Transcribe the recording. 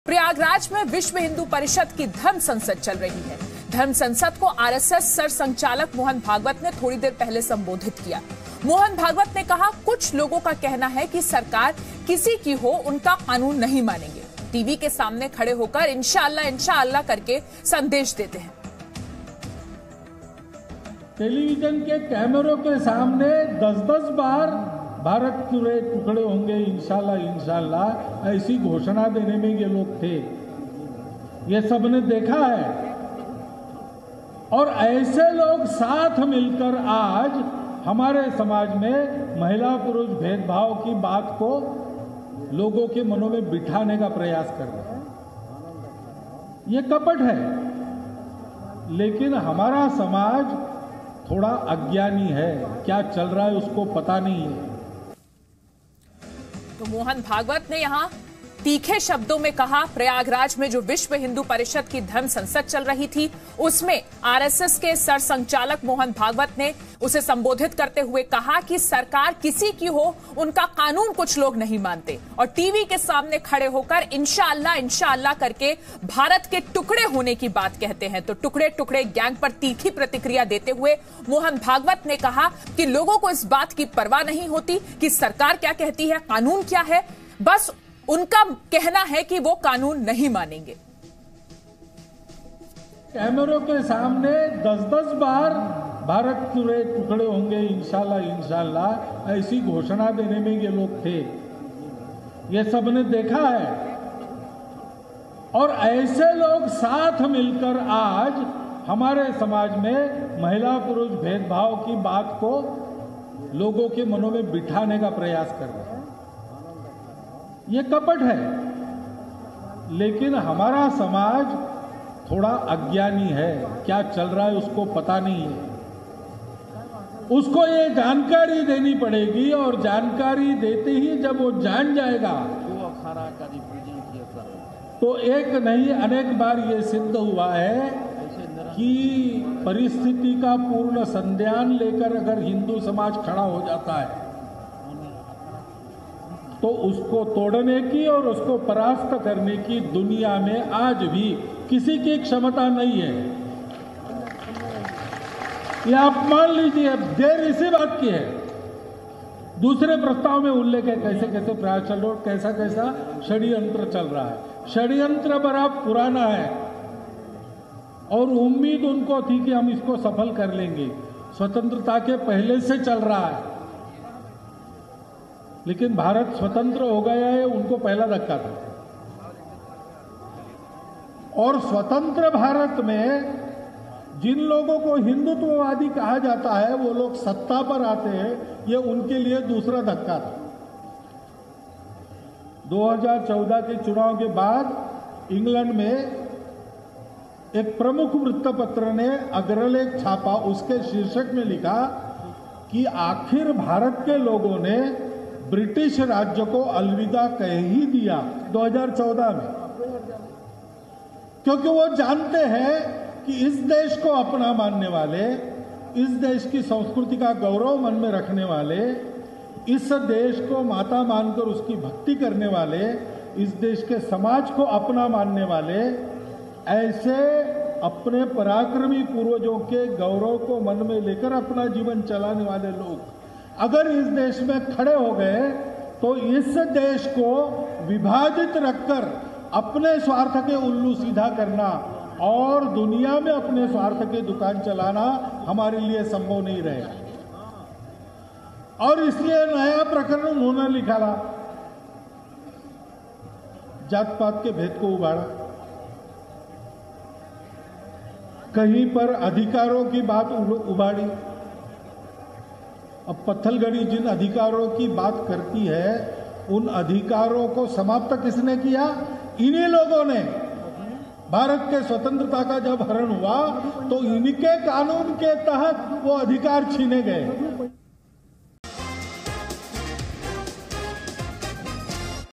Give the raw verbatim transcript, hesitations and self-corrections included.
प्रयागराज में विश्व हिंदू परिषद की धर्म संसद चल रही है। धर्म संसद को आरएसएस सर संचालक मोहन भागवत ने थोड़ी देर पहले संबोधित किया। मोहन भागवत ने कहा, कुछ लोगों का कहना है कि सरकार किसी की हो उनका कानून नहीं मानेंगे। टीवी के सामने खड़े होकर इंशाअल्लाह इंशाअल्लाह करके संदेश देते हैं। टेलीविजन के कैमरों के सामने दस दस बार भारत के टुकड़े होंगे इंशाल्लाह इंशाल्लाह ऐसी घोषणा देने में ये लोग थे। ये सबने देखा है। और ऐसे लोग साथ मिलकर आज हमारे समाज में महिला पुरुष भेदभाव की बात को लोगों के मनों में बिठाने का प्रयास कर रहे हैं। ये कपट है। लेकिन हमारा समाज थोड़ा अज्ञानी है, क्या चल रहा है उसको पता नहीं है। तो मोहन भागवत ने यहां तीखे शब्दों में कहा, प्रयागराज में जो विश्व हिंदू परिषद की धर्म संसद चल रही थी उसमें आरएसएस के सर संचालक मोहन भागवत ने उसे संबोधित करते हुए कहा कि सरकार किसी की हो उनका कानून कुछ लोग नहीं मानते, और टीवी के सामने खड़े होकर इंशाअल्लाह इंशाअल्लाह करके भारत के टुकड़े होने की बात कहते हैं। तो टुकड़े टुकड़े गैंग पर तीखी प्रतिक्रिया देते हुए मोहन भागवत ने कहा कि लोगों को इस बात की परवाह नहीं होती कि सरकार क्या कहती है, कानून क्या है, बस उनका कहना है कि वो कानून नहीं मानेंगे। कैमरों के सामने दस दस बार भारत के टुकड़े होंगे इंशाल्लाह इंशाल्लाह ऐसी घोषणा देने में ये लोग थे। ये सबने देखा है। और ऐसे लोग साथ मिलकर आज हमारे समाज में महिला पुरुष भेदभाव की बात को लोगों के मनों में बिठाने का प्रयास कर रहे हैं। ये कपट है। लेकिन हमारा समाज थोड़ा अज्ञानी है, क्या चल रहा है उसको पता नहीं है। उसको ये जानकारी देनी पड़ेगी, और जानकारी देते ही जब वो जान जाएगा तो एक नहीं अनेक बार ये सिद्ध हुआ है कि परिस्थिति का पूर्ण संज्ञान लेकर अगर हिंदू समाज खड़ा हो जाता है तो उसको तोड़ने की और उसको परास्त करने की दुनिया में आज भी किसी की क्षमता नहीं है। ये आप मान लीजिए, देर इसी बात की है। दूसरे प्रस्ताव में उल्लेख है कैसे कैसे प्रयास चल रहा है, कैसा कैसा षड्यंत्र चल रहा है। षड्यंत्र बड़ा पुराना है और उम्मीद उनको थी कि हम इसको सफल कर लेंगे, स्वतंत्रता के पहले से चल रहा है। लेकिन भारत स्वतंत्र हो गया है, उनको पहला धक्का था। और स्वतंत्र भारत में जिन लोगों को हिंदुत्ववादी कहा जाता है वो लोग सत्ता पर आते हैं, ये उनके लिए दूसरा धक्का था। दो हज़ार चौदह के चुनाव के बाद इंग्लैंड में एक प्रमुख वृत्तपत्र ने अग्रलेख छापा। उसके शीर्षक में लिखा कि आखिर भारत के लोगों ने ब्रिटिश राज्य को अलविदा कह ही दिया दो हज़ार चौदह में, क्योंकि वो जानते हैं कि इस देश को अपना मानने वाले, इस देश की संस्कृति का गौरव मन में रखने वाले, इस देश को माता मानकर उसकी भक्ति करने वाले, इस देश के समाज को अपना मानने वाले, ऐसे अपने पराक्रमी पूर्वजों के गौरव को मन में लेकर अपना जीवन चलाने वाले लोग अगर इस देश में खड़े हो गए तो इस देश को विभाजित रखकर अपने स्वार्थ के उल्लू सीधा करना और दुनिया में अपने स्वार्थ की दुकान चलाना हमारे लिए संभव नहीं रहेगा। और इसलिए नया प्रकरण उन्होंने लिखा, जात पात के भेद को उबाड़ा, कहीं पर अधिकारों की बात उबाड़ी। अब पत्थलगड़ी जिन अधिकारों की बात करती है उन अधिकारों को समाप्त किसने किया? इन्हीं लोगों ने। भारत के स्वतंत्रता का जब हरण हुआ तो इनके कानून के तहत वो अधिकार छीने गए।